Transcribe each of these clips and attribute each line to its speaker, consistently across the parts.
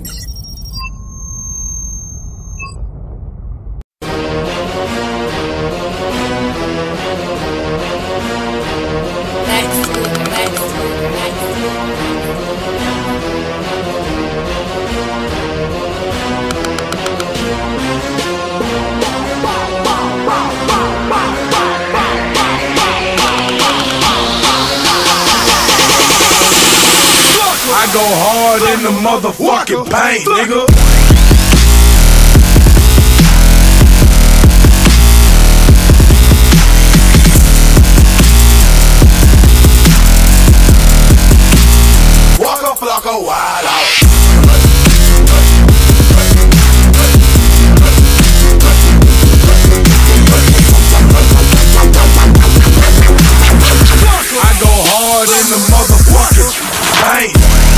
Speaker 1: I go hard in the motherfucking paint, nigga. Waka flocka wild out. I go hard in the motherfucking paint.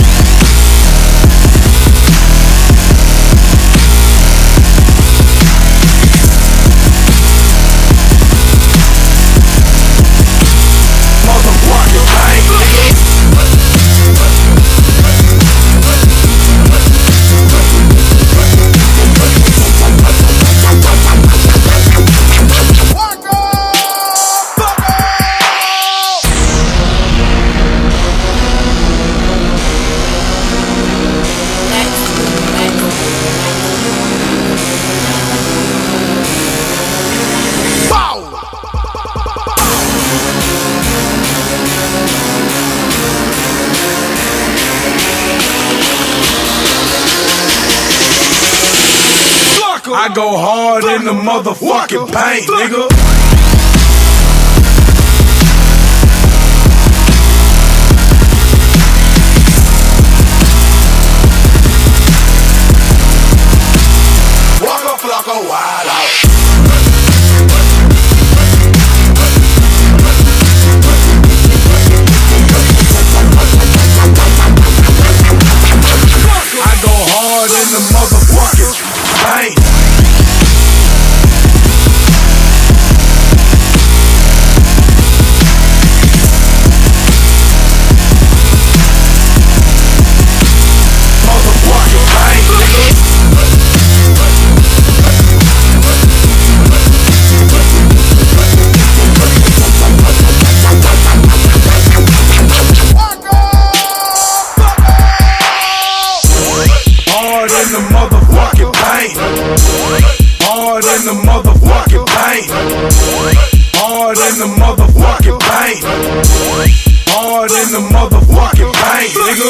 Speaker 1: I go hard in the motherfucking paint, nigga. Waka flocka wild out. I go hard in the motherfucking paint. Hard in the motherfucking paint. Hard in the motherfucking paint. Hard in the motherfucking paint, nigga.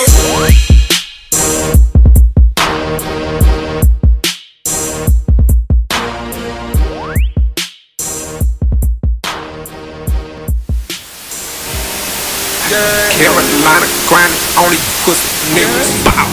Speaker 2: Carolina grinding, only pussy niggas. Bow.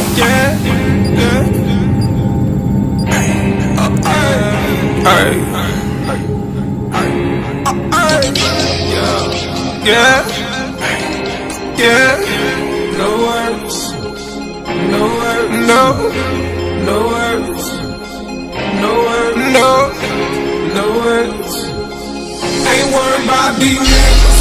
Speaker 2: Yeah. No words. No words. No words. No words. No words. Ain't worried about these niggas.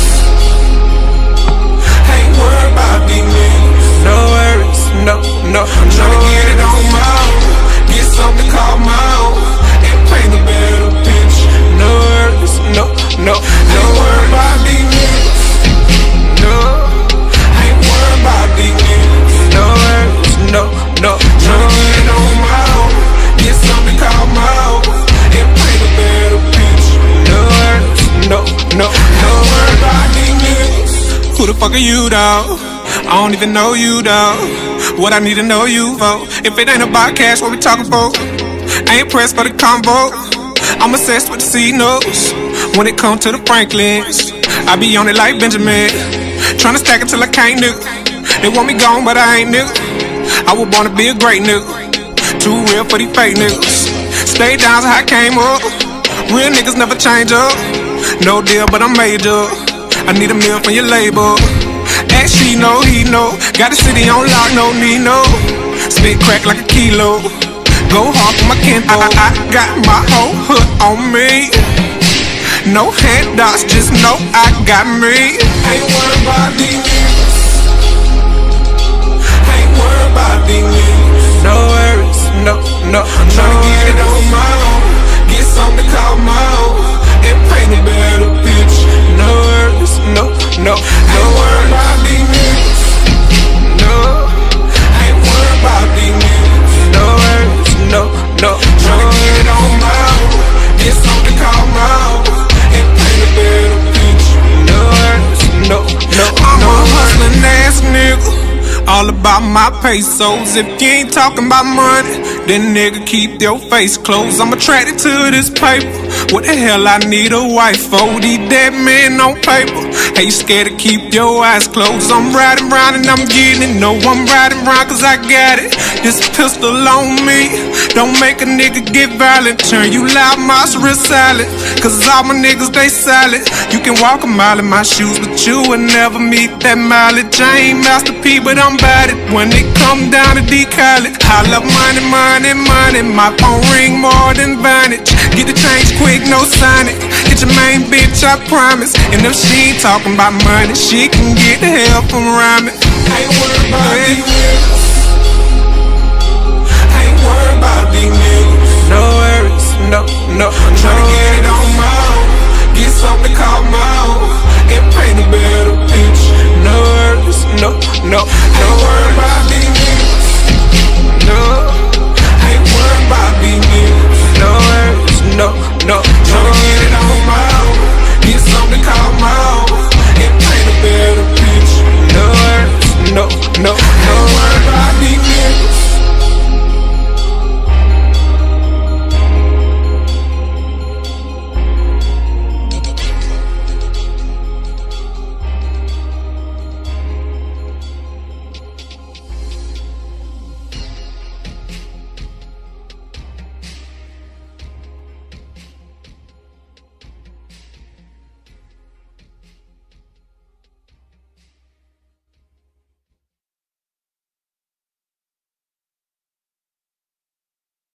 Speaker 2: Ain't worried about these niggas. No worries. No. I'm tryna get it on my own. Get something to call my own. And paint a better picture. No worries. No. Ain't worried about these niggas. No. Ain't worried about these niggas. No worries. No. Tryna get it on my own. Get something to call my own. And paint a better picture. No worries. No worried about these niggas. Who the fuck are you, dawg? I don't even know you, dawg. What I need to know you for? If it ain't about cash, what we talking for? I ain't pressed for the combo. I'm obsessed with the C-notes. When it comes to the Franklins, I be on it like Benjamin. Tryna stack it till I can't, nigga. They want me gone, but I ain't, nigga. I was born to be a great nigga. Too real for these fake niggas. Stay down so I came up. Real niggas never change up. No deal, but I'm major. I need a meal from your label. Ask she know, he know. Got the city on lock, no need no. Spit crack like a kilo. Go hard for my kinfolk. I got my whole hood on me. No handouts, just know I got me. Ain't worried about these niggas. Ain't worried about these niggas. No worries. my pesos. If you ain't talking about money, then nigga keep your face closed. I'm attracted to this paper. What the hell I need a wife for? These dead men on paper. Hey, you scared to keep your eyes closed? I'm riding round and I'm getting it. No, I'm riding round cause I got it. This pistol on me. Don't make a nigga get violent. Turn you loud, monster silent. Cause all my niggas, they silent. You can walk a mile in my shoes, but you will never meet that mileage. I ain't Master P, but I'm about it. When it come down to D-College, I love money, money, money. My phone ring more than Vonage. Get the change quick, no sign it. Get your main bitch, I promise. And if she ain't talking about money, she can get the hell from rhyming. I ain't worried about these